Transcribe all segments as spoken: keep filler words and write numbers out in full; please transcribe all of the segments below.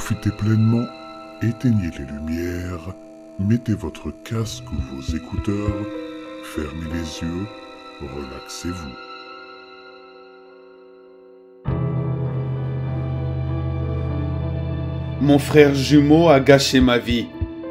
Profitez pleinement, éteignez les lumières, mettez votre casque ou vos écouteurs, fermez les yeux, relaxez-vous. Mon frère jumeau a gâché ma vie.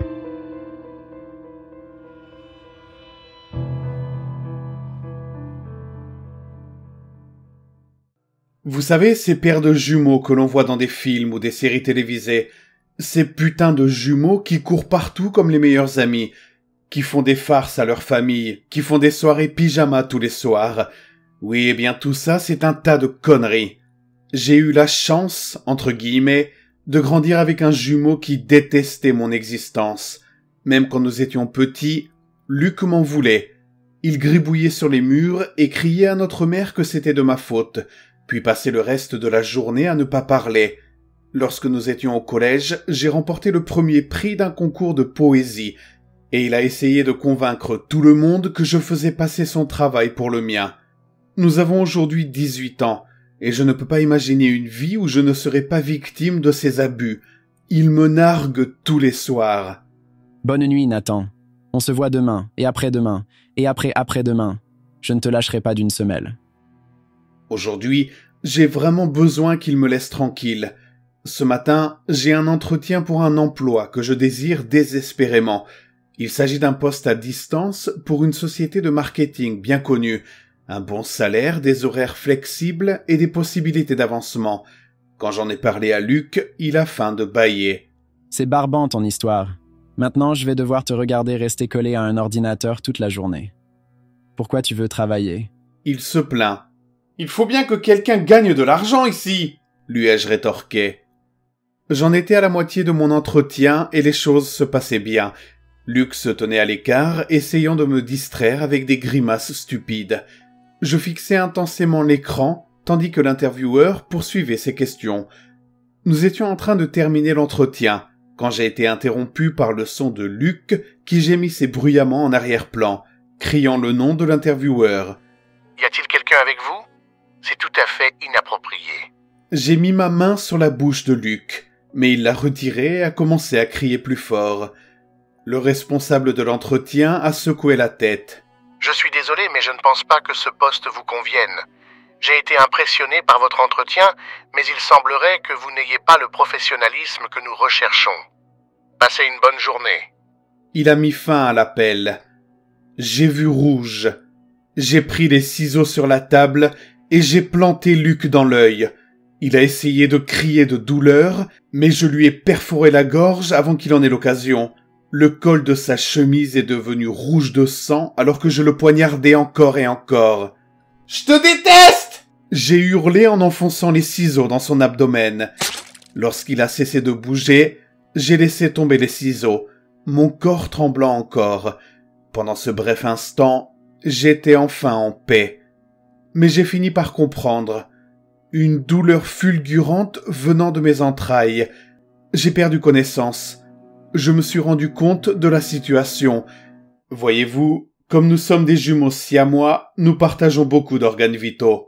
Vous savez, ces paires de jumeaux que l'on voit dans des films ou des séries télévisées, ces putains de jumeaux qui courent partout comme les meilleurs amis, qui font des farces à leur famille, qui font des soirées pyjama tous les soirs. Oui, eh bien tout ça, c'est un tas de conneries. J'ai eu la chance, entre guillemets, de grandir avec un jumeau qui détestait mon existence. Même quand nous étions petits, Luc m'en voulait. Il gribouillait sur les murs et criait à notre mère que c'était de ma faute, puis passait le reste de la journée à ne pas parler. Lorsque nous étions au collège, j'ai remporté le premier prix d'un concours de poésie, et il a essayé de convaincre tout le monde que je faisais passer son travail pour le mien. Nous avons aujourd'hui dix-huit ans, et je ne peux pas imaginer une vie où je ne serais pas victime de ses abus. Il me nargue tous les soirs. Bonne nuit, Nathan. On se voit demain, et après-demain, et après-après-demain. Je ne te lâcherai pas d'une semelle. Aujourd'hui, j'ai vraiment besoin qu'il me laisse tranquille. Ce matin, j'ai un entretien pour un emploi que je désire désespérément. Il s'agit d'un poste à distance pour une société de marketing bien connue. Un bon salaire, des horaires flexibles et des possibilités d'avancement. Quand j'en ai parlé à Luc, il a faim de bâiller. C'est barbant ton histoire. Maintenant, je vais devoir te regarder rester collé à un ordinateur toute la journée. Pourquoi tu veux travailler? Il se plaint. Il faut bien que quelqu'un gagne de l'argent ici, lui ai-je rétorqué. J'en étais à la moitié de mon entretien et les choses se passaient bien. Luc se tenait à l'écart, essayant de me distraire avec des grimaces stupides. Je fixais intensément l'écran, tandis que l'intervieweur poursuivait ses questions. Nous étions en train de terminer l'entretien, quand j'ai été interrompu par le son de Luc qui gémissait bruyamment en arrière-plan, criant le nom de l'intervieweur. « Y a-t-il quelqu'un avec vous ? C'est tout à fait inapproprié. » J'ai mis ma main sur la bouche de Luc, mais il l'a retirée et a commencé à crier plus fort. Le responsable de l'entretien a secoué la tête. « Je suis désolé, mais je ne pense pas que ce poste vous convienne. J'ai été impressionné par votre entretien, mais il semblerait que vous n'ayez pas le professionnalisme que nous recherchons. Passez une bonne journée. » Il a mis fin à l'appel. J'ai vu rouge. J'ai pris les ciseaux sur la table et j'ai planté Luc dans l'œil. Il a essayé de crier de douleur, mais je lui ai perforé la gorge avant qu'il en ait l'occasion. Le col de sa chemise est devenu rouge de sang alors que je le poignardais encore et encore. « Je te déteste !» J'ai hurlé en enfonçant les ciseaux dans son abdomen. Lorsqu'il a cessé de bouger, j'ai laissé tomber les ciseaux, mon corps tremblant encore. Pendant ce bref instant, j'étais enfin en paix. Mais j'ai fini par comprendre. Une douleur fulgurante venant de mes entrailles. J'ai perdu connaissance. Je me suis rendu compte de la situation. Voyez-vous, comme nous sommes des jumeaux siamois, nous partageons beaucoup d'organes vitaux.